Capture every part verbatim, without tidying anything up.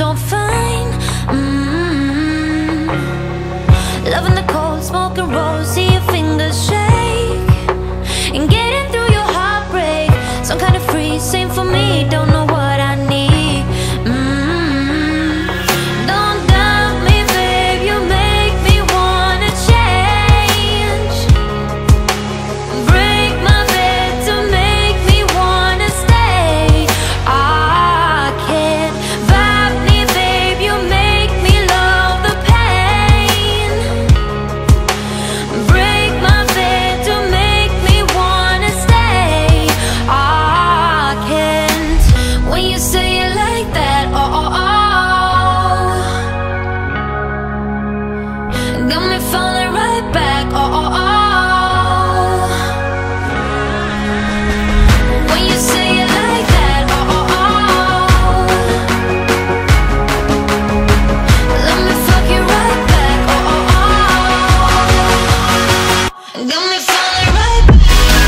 so fine. mm-hmm. Loving the cold, smoking rolls, see your fingers shake, and getting through your heartbreak. Some kind of free, same for me, don't know what I need. mm-hmm. Don't doubt me, babe, you make me wanna change. Break my bed to make me wanna stay. I can't vibe me, babe, you make me love the pain. Break my bed to make me wanna stay. I can't. When you say it like that, oh, oh, oh, got me falling right back, oh, oh, oh. When you say it like that, oh, oh, oh, let me fuck you right back, oh, oh, oh. Got me falling right back.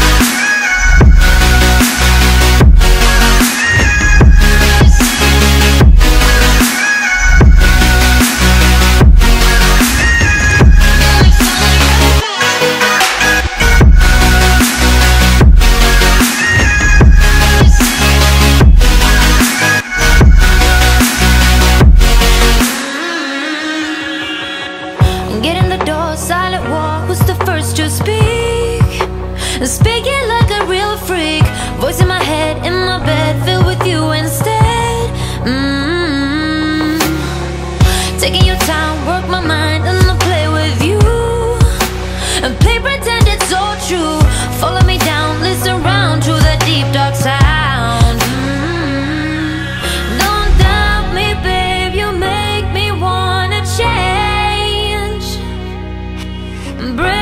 Get in the door, silent war, who's the first to speak? Speaking like a real freak, voice in my head, in my bed, filled with you instead. mm-hmm. Taking your time, work my mind, and I'll play with you, and play pretend it's all true. Follow me down, listen round to the deep dark sound. mm-hmm. Don't doubt me, babe, you make me wanna change. Break